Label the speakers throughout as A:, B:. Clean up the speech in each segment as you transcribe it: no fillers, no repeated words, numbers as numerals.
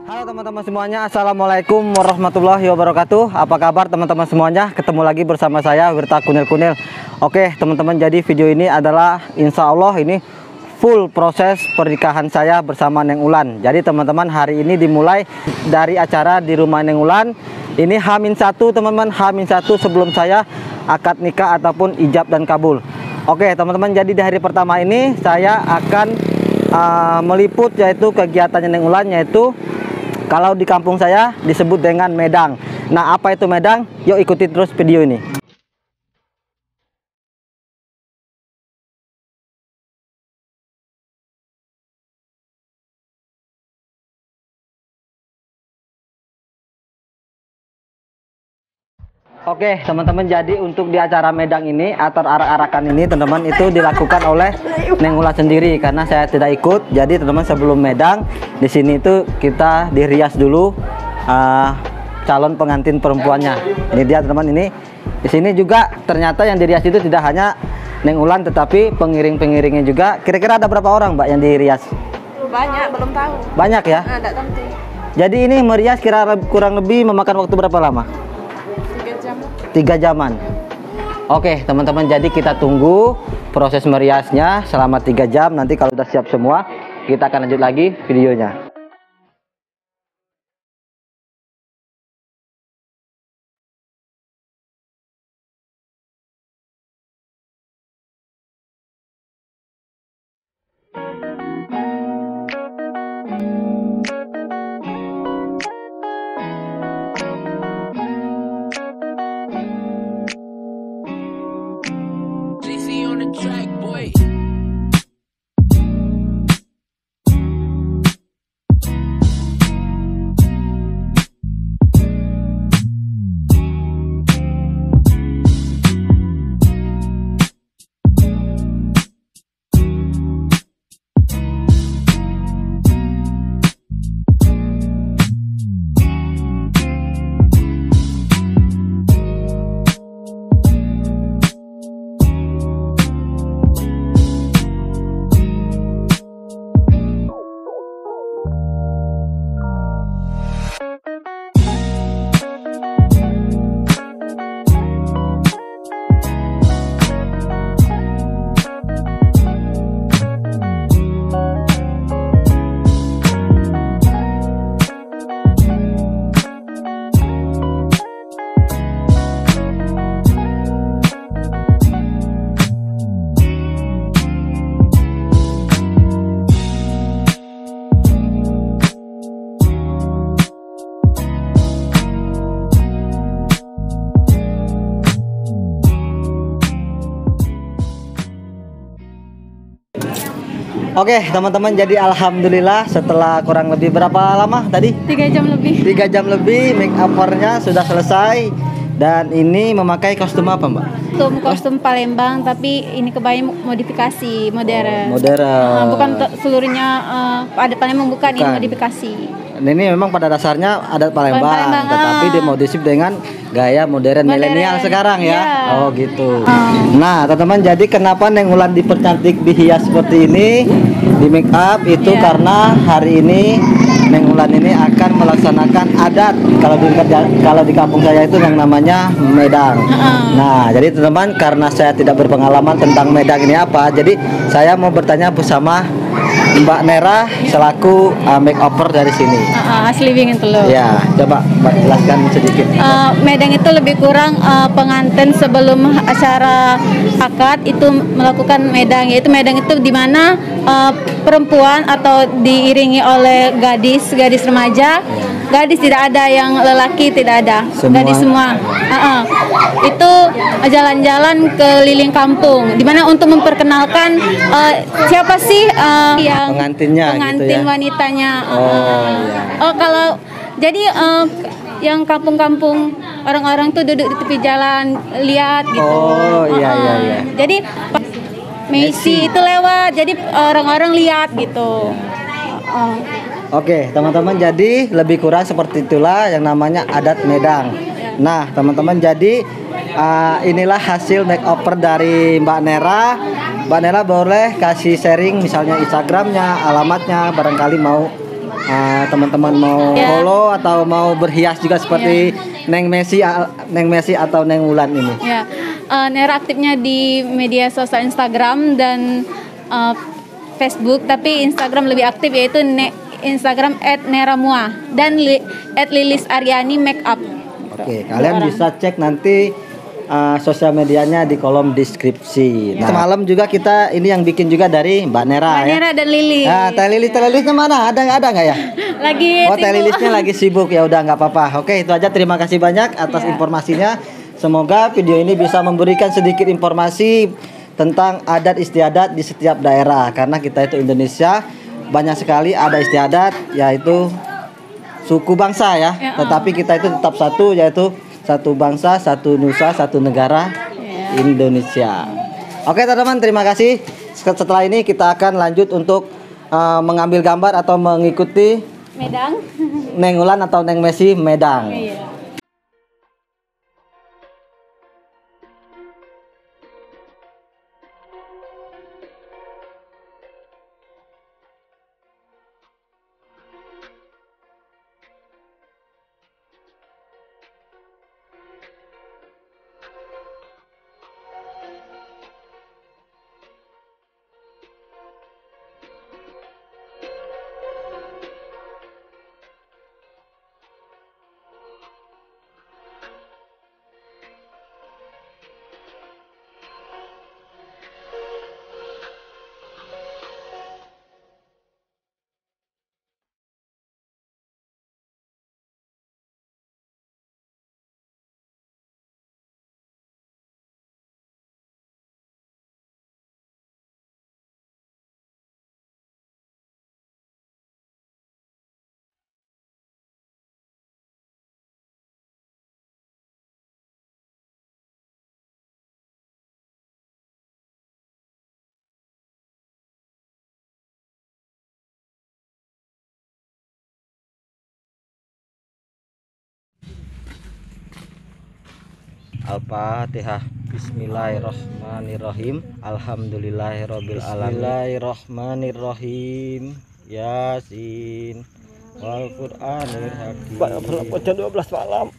A: Halo teman-teman semuanya, Assalamualaikum warahmatullahi wabarakatuh. Apa kabar teman-teman semuanya? Ketemu lagi bersama saya Wirta Kunil-Kunil. Oke teman-teman, jadi video ini adalah insya Allah ini full proses pernikahan saya bersama Neng Ulan. Jadi teman-teman, hari ini dimulai dari acara di rumah Neng Ulan. Ini H-1 teman-teman, H-1 sebelum saya akad nikah ataupun ijab dan kabul. Oke teman-teman, jadi di hari pertama ini saya akan meliput yaitu kegiatannya Neng Ulan, yaitu kalau di kampung saya disebut dengan medang. Nah, apa itu medang? Yuk ikuti terus video ini. Oke teman-teman, jadi untuk di acara medang ini atau arak-arakan ini teman-teman itu dilakukan oleh Neng Ulan sendiri karena saya tidak ikut. Jadi teman-teman, sebelum medang di sini itu kita dirias dulu calon pengantin perempuannya. Ini dia teman-teman, ini di sini juga ternyata yang dirias itu tidak hanya Neng Ulan tetapi pengiring-pengiringnya juga. Kira-kira ada berapa orang Mbak yang dirias?
B: Banyak, belum tahu.
A: Banyak ya?
B: Ada tentu.
A: Jadi ini merias kurang lebih memakan waktu berapa lama? 3 jaman. Oke teman-teman, jadi kita tunggu proses meriasnya selama 3 jam. Nanti kalau sudah siap semua, kita akan lanjut lagi videonya.
C: On the track, boy.
A: Oke teman-teman, jadi alhamdulillah setelah kurang lebih berapa lama tadi?
B: 3 jam lebih.
A: 3 jam lebih, make up-nya sudah selesai. Dan ini memakai kostum apa Mbak?
B: Kostum Palembang, tapi ini kebayang modifikasi modern.
A: Modern.
B: Bukan seluruhnya ada Palembang, bukan ini modifikasi.
A: Ini memang pada dasarnya adat Palembang, tetapi dimodifikasi dengan gaya modern milenial sekarang ya. Oh gitu. Nah teman-teman, jadi kenapa Neng Ulan dipercantik dihias seperti ini, di make up itu karena hari ini Neng Ulan ini akan melaksanakan adat kalau di kampung saya itu yang namanya medang. Nah jadi teman-teman, karena saya tidak berpengalaman tentang medang ini apa, jadi saya mau bertanya bersama Mbak Nera selaku make over dari sini.
B: Asli Wingin Telur.
A: Ya, coba Mbak jelaskan sedikit.
B: Medang itu lebih kurang pengantin sebelum acara akad itu melakukan medang, yaitu medang itu di mana perempuan atau diiringi oleh gadis remaja. Gadis tidak ada, yang lelaki tidak ada. Gadis semua. Itu jalan-jalan keliling kampung, dimana untuk memperkenalkan siapa sih yang
A: pengantin gitu ya?
B: Wanitanya.
A: Iya.
B: Kalau jadi yang kampung-kampung orang-orang tuh duduk di tepi jalan lihat gitu.
A: Oh iya.
B: Jadi Messi itu lewat, jadi orang-orang lihat gitu.
A: Oke teman-teman, jadi lebih kurang seperti itulah yang namanya adat medang. Nah teman-teman, jadi inilah hasil makeover dari Mbak Nera. Mbak Nera boleh kasih sharing misalnya Instagramnya, alamatnya, barangkali mau teman-teman mau follow atau mau berhias juga seperti Neng Messi atau Neng Wulan ini?
B: Ya, Nera aktifnya di media sosial Instagram dan Facebook, tapi Instagram lebih aktif yaitu Instagram @neramua dan @lilisaryani makeup.
A: Oke, kalian bisa cek nanti sosial medianya di kolom deskripsi. Nah, semalam juga kita ini yang bikin juga dari Mbak Nera ya.
B: Nera dan Lili.
A: Nah, Teh Lilisnya mana? Ada nggak ya?
B: Lagi
A: Teh Lilisnya lagi sibuk, ya udah nggak apa-apa. Oke, itu aja. Terima kasih banyak atas informasinya. Semoga video ini bisa memberikan sedikit informasi tentang adat istiadat di setiap daerah, karena kita itu Indonesia banyak sekali ada istiadat, yaitu suku bangsa ya. Tetapi kita itu tetap satu, yaitu satu bangsa, satu nusa, satu negara, Indonesia. Oke teman-teman, terima kasih. Setelah ini kita akan lanjut untuk mengambil gambar atau mengikuti
B: Medang.
A: Neng Wulan atau Neng Messi Medang. Al-Fatihah. Bismillahirrahmanirrahim. Alhamdulillahirabbil alamin. Bismillahirrahmanirrahim. Yasin wal Qur'anil hakim. Baca 12 malam.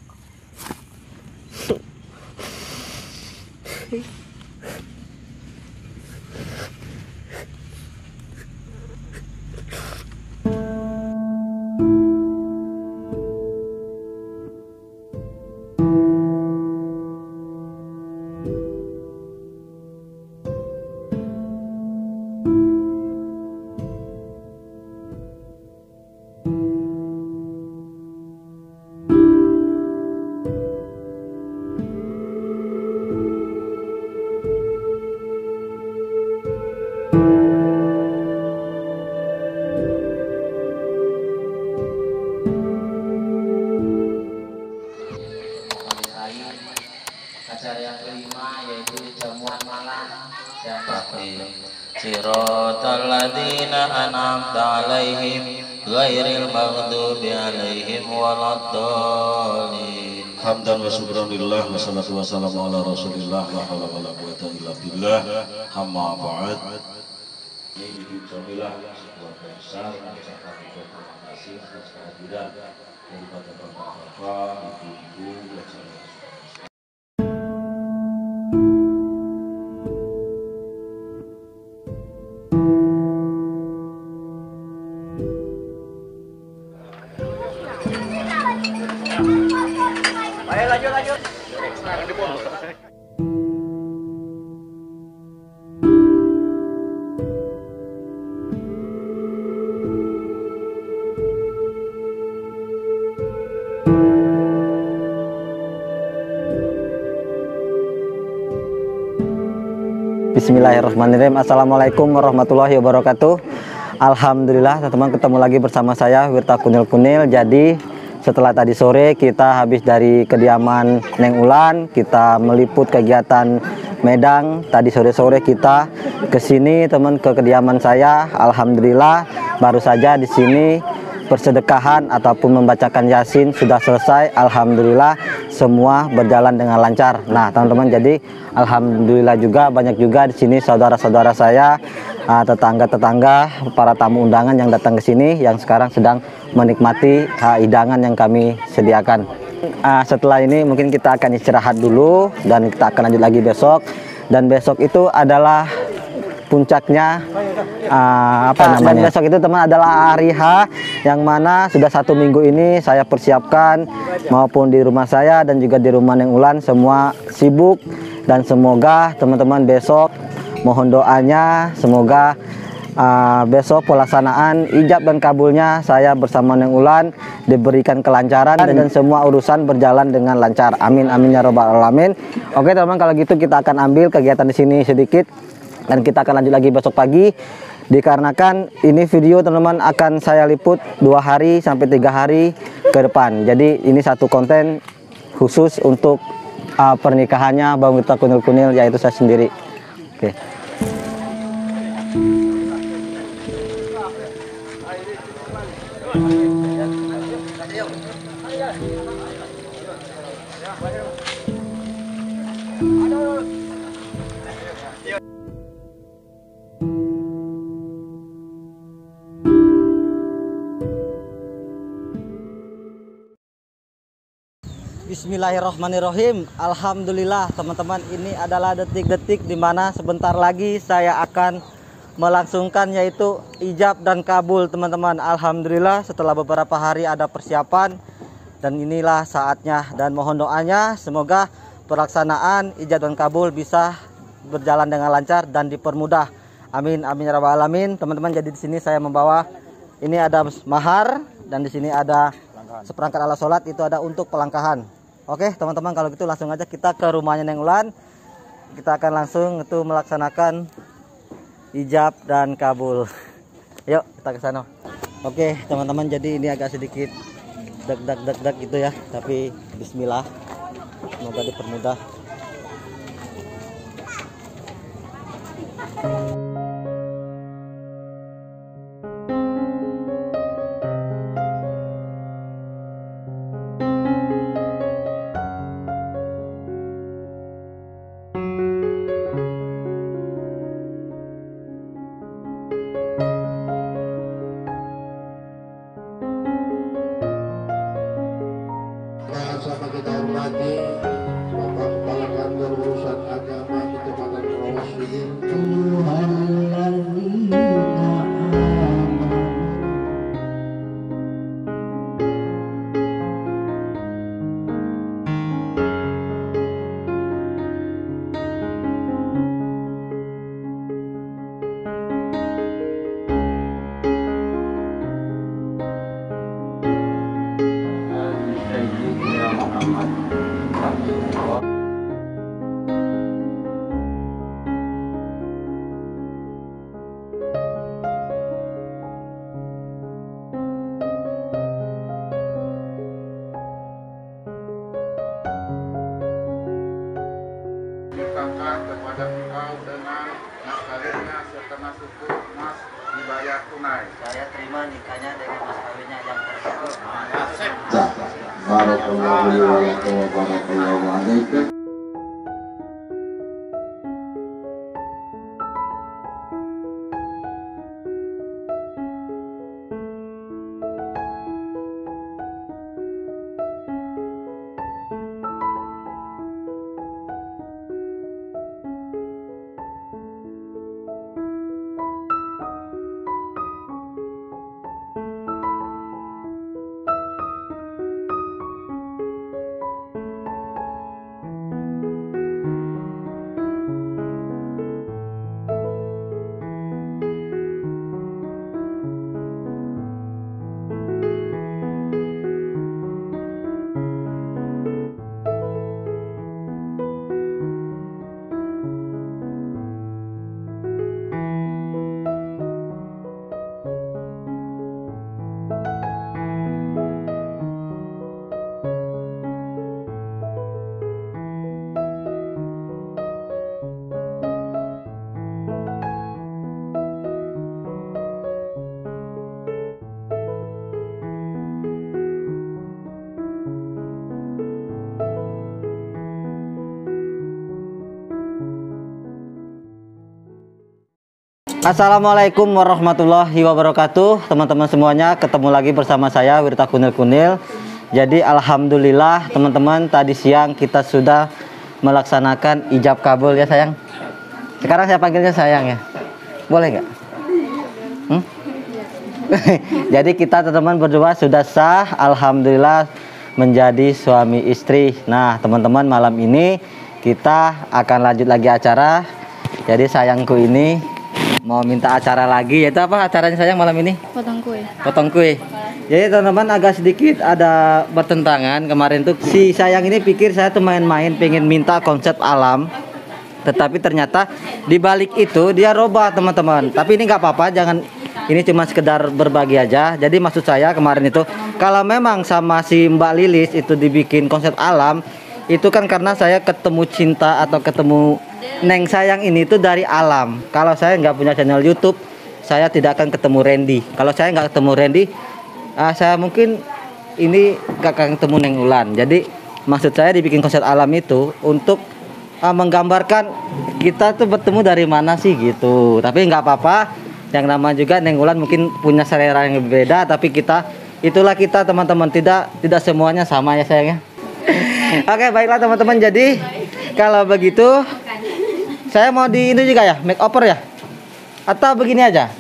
D: Acara yang kelima yaitu jamuan malam dan Siratal ladzina an'amta 'alaihim ghairil maghdubi 'alaihim waladdallin.
E: Hamdan wa syukran lillah wa salatu wassalamu ala rasulillah wa haula wala quwata illa billah. Amma ba'd. Ini diucapkan sebuah besar ucapan terima kasih atas kehadiran daripada bapak-bapak, ibu-ibu, dan
A: Bismillahirrahmanirrahim. Assalamualaikum warahmatullahi wabarakatuh. Alhamdulillah teman-teman, ketemu lagi bersama saya Wirta Kunil. Jadi setelah tadi sore kita habis dari kediaman Neng Wulan, kita meliput kegiatan Medang. Tadi sore-sore kita ke sini teman, ke kediaman saya. Alhamdulillah baru saja di sini persedekahan ataupun membacakan Yasin sudah selesai. Alhamdulillah semua berjalan dengan lancar. Nah teman-teman, jadi alhamdulillah juga banyak juga di sini saudara-saudara saya tetangga-tetangga, para tamu undangan yang datang ke sini yang sekarang sedang menikmati hidangan yang kami sediakan. Setelah ini mungkin kita akan istirahat dulu dan kita akan lanjut lagi besok. Dan besok itu adalah puncaknya dan besok itu teman adalah hari H, yang mana sudah 1 minggu ini saya persiapkan maupun di rumah saya dan juga di rumah Neng Ulan semua sibuk. Dan semoga teman-teman besok mohon doanya, semoga besok pelaksanaan ijab dan kabulnya saya bersama Neng Ulan diberikan kelancaran dan semua urusan berjalan dengan lancar. Amin amin ya robbal alamin. Oke teman-teman, kalau gitu kita akan ambil kegiatan di sini sedikit dan kita akan lanjut lagi besok pagi. Dikarenakan ini video teman-teman akan saya liput 2 hari sampai 3 hari ke depan. Jadi ini satu konten khusus untuk pernikahannya Bang Wirta Kunil-Kunil, yaitu saya sendiri. Oke. Bismillahirrahmanirrahim. Alhamdulillah teman-teman, ini adalah detik-detik dimana sebentar lagi saya akan melangsungkan yaitu ijab dan kabul teman-teman. Alhamdulillah setelah beberapa hari ada persiapan dan inilah saatnya, dan mohon doanya semoga pelaksanaan ijab dan kabul bisa berjalan dengan lancar dan dipermudah. Amin amin ya rabbal alamin. Teman-teman, jadi di sini saya membawa ini ada mahar dan di sini ada seperangkat alat sholat, itu ada untuk pelangkahan. Oke teman-teman, kalau gitu langsung aja kita ke rumahnya Neng Ulan. Kita akan langsung itu melaksanakan ijab dan kabul. Yuk kita ke sana. Oke teman-teman, jadi ini agak sedikit deg gitu ya, tapi bismillah, semoga dipermudah.
F: Sama kita hormati Bapak Kepala Kantor Urusan Agama Kecamatan Rawasudin.
G: Nikahkan kepada engkau dengan mas kawinnya serta mas suku emas dibayar tunai.
A: Saya terima nikahnya dengan mas kawinnya yang tersebut.
F: Barakallahu wa barakallahu alaikum.
A: Assalamualaikum warahmatullahi wabarakatuh. Teman-teman semuanya, ketemu lagi bersama saya Wirta Kunil-Kunil. Jadi alhamdulillah teman-teman, tadi siang kita sudah melaksanakan ijab kabul ya sayang. Sekarang saya panggilnya sayang ya. Boleh nggak? Jadi kita teman-teman berdua sudah sah, alhamdulillah menjadi suami istri. Nah teman-teman, malam ini kita akan lanjut lagi acara. Jadi sayangku ini mau minta acara lagi, yaitu apa acaranya sayang malam ini?
B: Potong kue.
A: Potong kue. Jadi teman-teman agak sedikit ada bertentangan. Kemarin tuh si sayang ini pikir saya tuh main-main pengen minta konsep alam, tetapi ternyata di balik itu dia robah teman-teman. Tapi ini nggak apa-apa, jangan, ini cuma sekedar berbagi aja. Jadi maksud saya kemarin itu kalau memang sama si Mbak Lilis itu dibikin konsep alam, itu kan karena saya ketemu cinta atau ketemu Neng sayang ini itu dari alam. Kalau saya nggak punya channel YouTube, saya tidak akan ketemu Randy. Kalau saya nggak ketemu Randy, saya mungkin ini gak akan ketemu Neng Ulan. Jadi maksud saya dibikin konsep alam itu untuk menggambarkan kita tuh bertemu dari mana sih gitu. Tapi nggak apa-apa, yang nama juga Neng Ulan mungkin punya selera yang berbeda, tapi itulah kita teman-teman, tidak semuanya sama ya sayangnya. Oke baiklah teman-teman, jadi kalau begitu saya mau di ini juga ya, make over ya, atau begini aja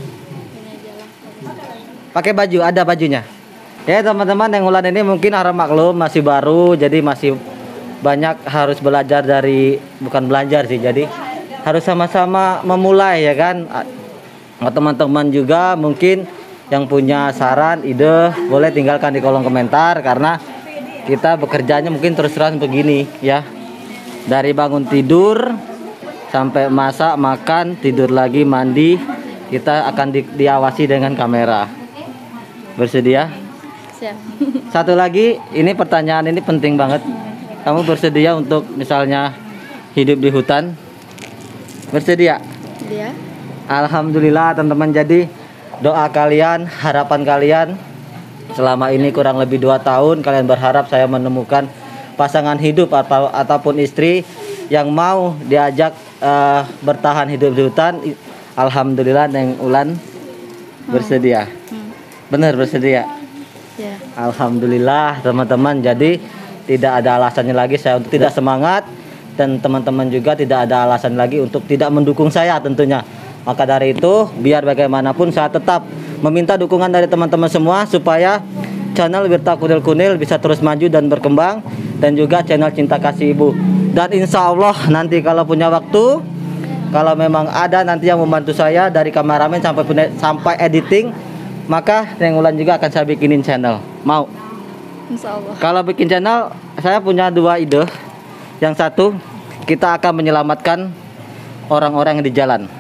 A: pakai baju, ada bajunya ya teman-teman. Yang Ulan ini mungkin harap maklum masih baru, jadi masih banyak harus belajar dari, bukan belajar sih, jadi harus sama-sama memulai ya kan. Teman-teman juga mungkin yang punya saran, ide, boleh tinggalkan di kolom komentar, karena kita bekerjanya mungkin terus-terusan begini ya, dari bangun tidur sampai masak, makan, tidur lagi, mandi, kita akan diawasi dengan kamera. Bersedia?
B: Siap.
A: Satu lagi, ini pertanyaan ini penting banget. Kamu bersedia untuk misalnya hidup di hutan? Bersedia?
B: Dia.
A: Alhamdulillah teman-teman, jadi doa kalian, harapan kalian selama ini kurang lebih 2 tahun kalian berharap saya menemukan pasangan hidup ataupun istri yang mau diajak bertahan hidup di hutan. Alhamdulillah Neng Ulan bersedia. Benar bersedia?
B: Ya.
A: Alhamdulillah teman-teman, jadi tidak ada alasannya lagi saya untuk tidak semangat, dan teman-teman juga tidak ada alasan lagi untuk tidak mendukung saya tentunya. Maka dari itu biar bagaimanapun saya tetap meminta dukungan dari teman-teman semua supaya channel Wirta Kunil-Kunil bisa terus maju dan berkembang, dan juga channel Cinta Kasih Ibu. Dan insya Allah nanti kalau punya waktu, kalau memang ada nanti yang membantu saya dari kameramen sampai editing, maka Neng Ulan juga akan saya bikinin channel. Mau?
B: Insya Allah.
A: Kalau bikin channel, saya punya 2 ide. Yang satu, kita akan menyelamatkan orang-orang yang di jalan,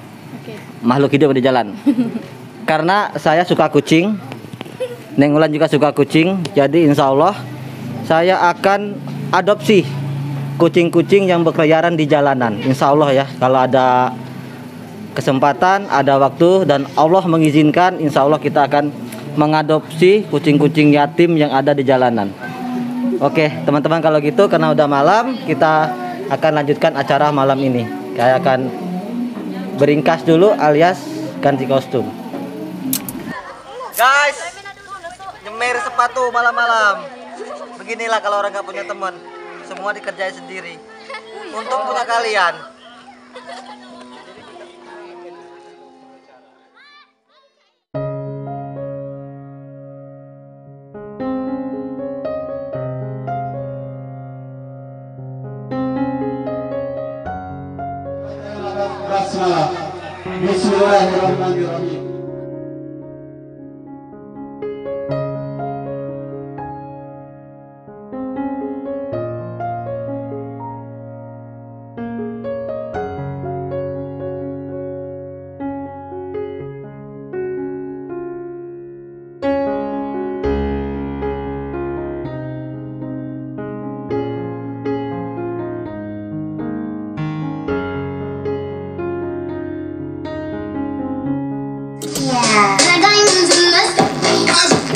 A: makhluk hidup di jalan. Karena saya suka kucing, Neng Ulan juga suka kucing, jadi insya Allah saya akan adopsi kucing-kucing yang berkeliaran di jalanan. Insya Allah ya, kalau ada kesempatan, ada waktu, dan Allah mengizinkan, insya Allah kita akan mengadopsi kucing-kucing yatim yang ada di jalanan. Oke teman-teman, kalau gitu karena udah malam, kita akan lanjutkan acara malam ini. Saya akan beringkas dulu alias ganti kostum. Guys, nyemer sepatu malam-malam. Beginilah kalau orang nggak punya teman, semua dikerjain sendiri. Untung punya kalian.
F: Bismillahirrahmanirrahim.
H: Yeah. And I got you to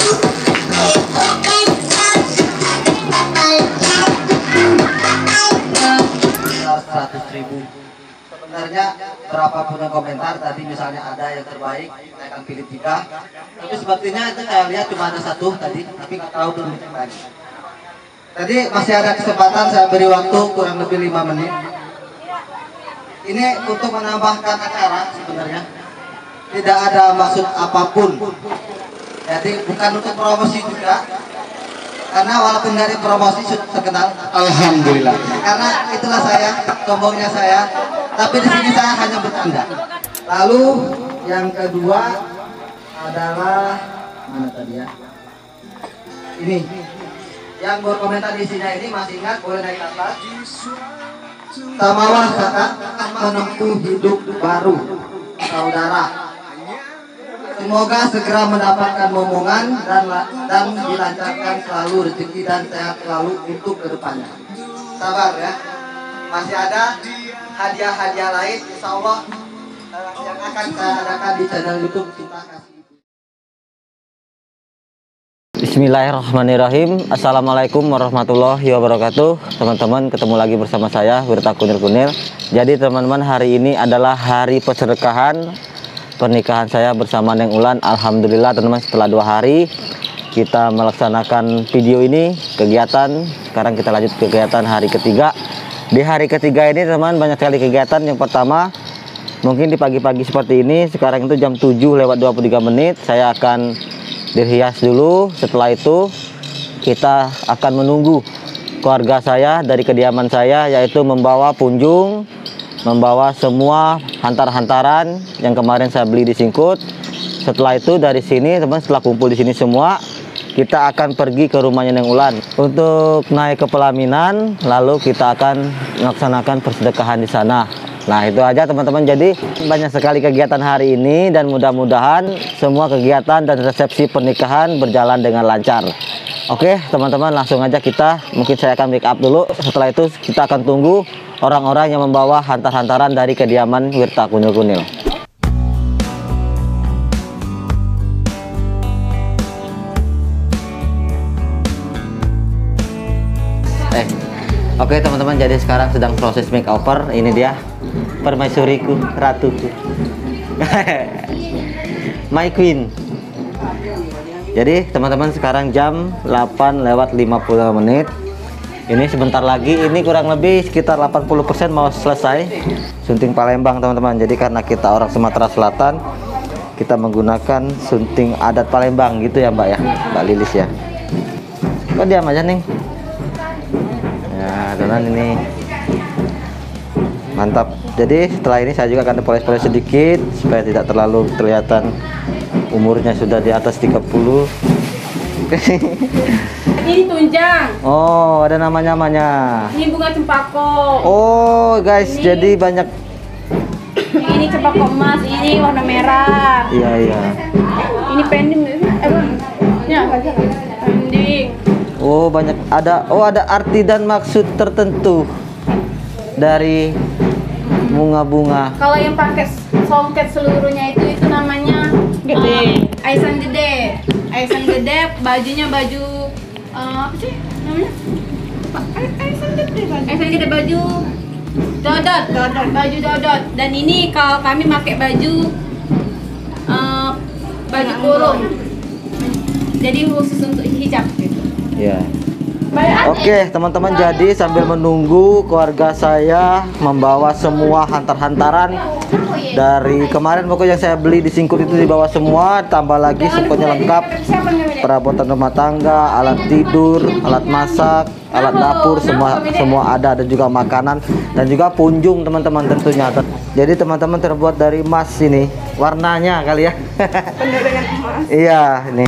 A: memberikan komentar tadi, misalnya ada yang terbaik saya akan pilih 3, tapi sepertinya itu saya lihat cuma ada 1 tadi, tapi nggak tahu belum dicek lagi. Tadi masih ada kesempatan, saya beri waktu kurang lebih 5 menit. Ini untuk menambahkan acara sebenarnya, tidak ada maksud apapun, jadi bukan untuk promosi juga, karena walaupun dari promosi sudah terkenal, alhamdulillah. Karena itulah saya, sombongnya saya. Tapi di sini saya hanya bercanda. Lalu yang kedua adalah mana tadi ya? Ini yang berkomentar di sini ini masih ingat, boleh naik ke atas. Samawa kakak menempuh hidup baru, saudara. Semoga segera mendapatkan momongan dan dilancarkan selalu rezeki dan sehat selalu untuk kedepannya. Sabar ya, masih ada hadiah-hadiah lain, insya Allah yang akan saya adakan di channel YouTube Cinta Kasih. Bismillahirrahmanirrahim. Assalamualaikum warahmatullahi wabarakatuh. Teman-teman, ketemu lagi bersama saya Wirta Kunil. Jadi teman-teman, hari ini adalah hari persedekahan pernikahan saya bersama Neng Ulan. Alhamdulillah teman-teman, setelah 2 hari kita melaksanakan video ini, kegiatan. Sekarang kita lanjut ke kegiatan hari ketiga. Di hari ketiga ini teman, banyak sekali kegiatan. Yang pertama, mungkin di pagi-pagi seperti ini, sekarang itu jam 7:23 menit, saya akan dihias dulu. Setelah itu kita akan menunggu keluarga saya dari kediaman saya, yaitu membawa punjung, membawa semua hantar-hantaran yang kemarin saya beli di Singkut. Setelah itu dari sini teman, setelah kumpul di sini semua, kita akan pergi ke rumahnya Neng Ulan untuk naik ke pelaminan, lalu kita akan melaksanakan persedekahan di sana. Nah, itu aja teman-teman. Jadi banyak sekali kegiatan hari ini dan mudah-mudahan semua kegiatan dan resepsi pernikahan berjalan dengan lancar. Oke teman-teman, langsung aja mungkin saya akan make up dulu. Setelah itu kita akan tunggu orang-orang yang membawa hantar-hantaran dari kediaman Wirta Kunil. Oke teman-teman, jadi sekarang sedang proses makeover. Ini dia permaisuriku, ratuku, my queen. Jadi teman-teman, sekarang jam 8:50 menit. Ini sebentar lagi, ini kurang lebih sekitar 80% mau selesai sunting Palembang teman-teman. Jadi karena kita orang Sumatera Selatan, kita menggunakan sunting adat Palembang gitu ya Mbak ya, Mbak Lilis ya. Kok diam aja nih? Ya teman, ini mantap. Jadi setelah ini saya juga akan poles-poles sedikit supaya tidak terlalu kelihatan umurnya sudah di atas 30.
B: Ini tunjang.
A: Oh, ada namanya.
B: Ini bunga cempako.
A: Oh guys, ini, jadi banyak.
B: Ini cempako emas, ini warna merah.
A: Iya.
B: Ini pending ya, pending.
A: Oh, banyak. Ada arti dan maksud tertentu dari bunga-bunga.
B: Kalau yang pakai songket seluruhnya itu namanya gede. Aisan gede. Aisan gede, bajunya baju apa sih namanya? Aisan gede baju dodot. Baju dodot. Dan ini kalau kami pakai baju kurung. Jadi khusus untuk hijab gitu.
A: Ya. Oke teman-teman, jadi sambil menunggu keluarga saya membawa semua hantar-hantaran dari kemarin, pokoknya yang saya beli di Singkut itu dibawa semua, tambah lagi semuanya lengkap, perabotan rumah tangga, alat tidur, alat masak, alat dapur, semua ada, dan juga makanan dan juga punjung teman-teman tentunya. Jadi teman-teman terbuat dari emas ini, warnanya kali ya.
B: Penuh dengan emas.
A: Iya, ini.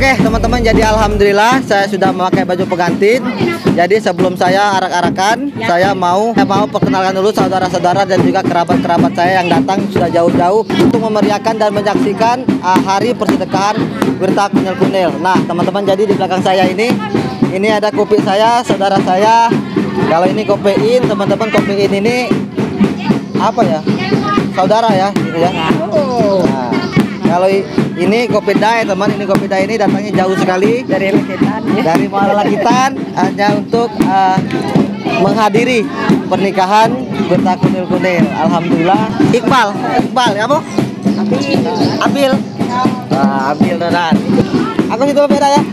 A: Oke teman-teman, jadi alhamdulillah saya sudah memakai baju pengantin. Jadi sebelum saya arak-arakan, saya mau perkenalkan dulu saudara-saudara dan juga kerabat-kerabat saya yang datang sudah jauh-jauh untuk memeriahkan dan menyaksikan hari persedekahan Wirta Kunil-Kunil. Nah teman-teman, jadi di belakang saya ini ada kopi saya, saudara saya. Kalau ini kofein, teman-teman, kofein ini apa ya? Saudara ya, gitu ya. Nah, kalau ini kopi dai, teman, ini kopi dai ini datangnya jauh sekali dari Lakitan, dari Muara Lakitan, hanya untuk menghadiri pernikahan Wirta Kunil-Kunil. Alhamdulillah. Iqbal, ya bu? Abil. Abil dan. Aku situ beda ya?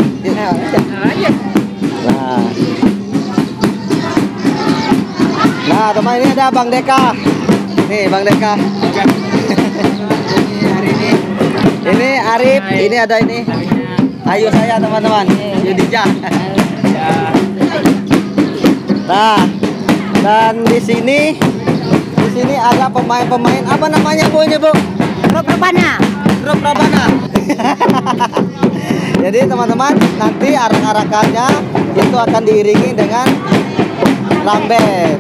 A: Nah, teman, ini ada Bang Deka. Nih, Bang Deka. Ini Arif, ini ada ini. Ayo saya teman-teman, Yudija. Nah, dan di sini ada pemain-pemain, apa namanya Bu ini Bu? Grup Rabana. Jadi teman-teman, nanti arak-arakannya itu akan diiringi dengan drum band.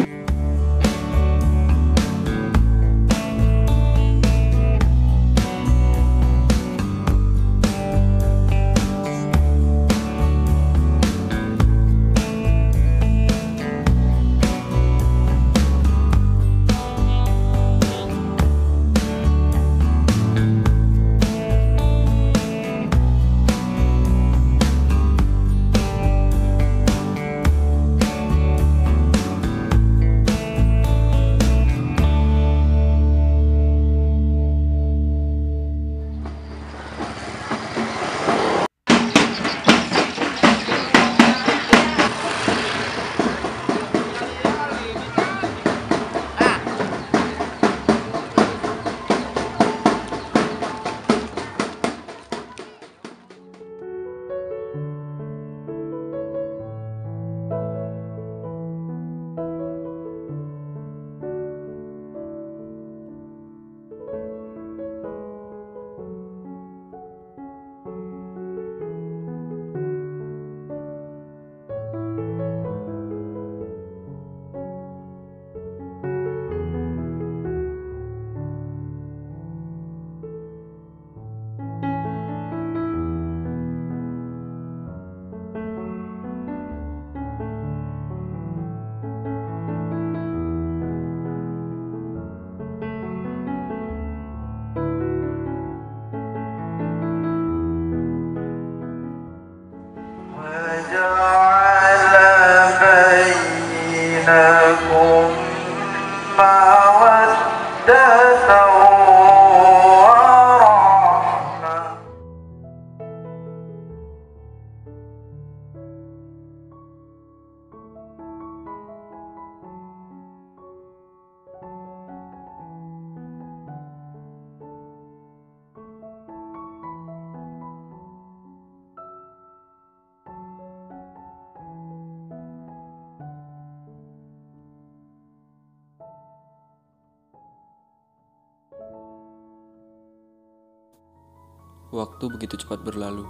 H: Waktu begitu cepat berlalu.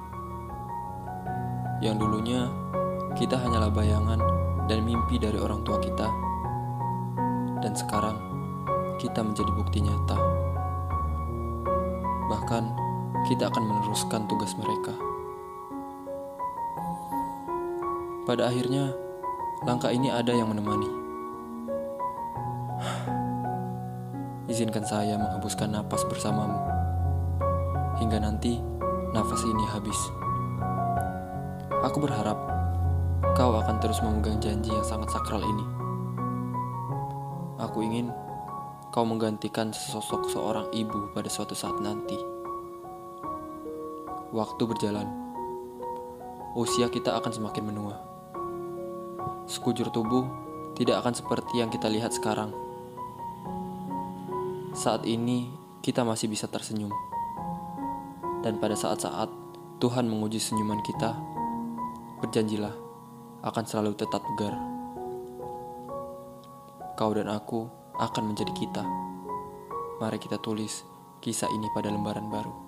H: Yang dulunya kita hanyalah bayangan dan mimpi dari orang tua kita. Dan sekarang kita menjadi bukti nyata. Bahkan kita akan meneruskan tugas mereka. Pada akhirnya langkah ini ada yang menemani. Izinkan saya menghembuskan napas bersamamu hingga nanti nafas ini habis. Aku berharap kau akan terus memegang janji yang sangat sakral ini. Aku ingin kau menggantikan sosok seorang ibu pada suatu saat nanti. Waktu berjalan, usia kita akan semakin menua. Sekujur tubuh tidak akan seperti yang kita lihat sekarang. Saat ini kita masih bisa tersenyum. Dan pada saat-saat Tuhan menguji senyuman kita, berjanjilah akan selalu tetap tegar. Kau dan aku akan menjadi kita. Mari kita tulis kisah ini pada lembaran baru.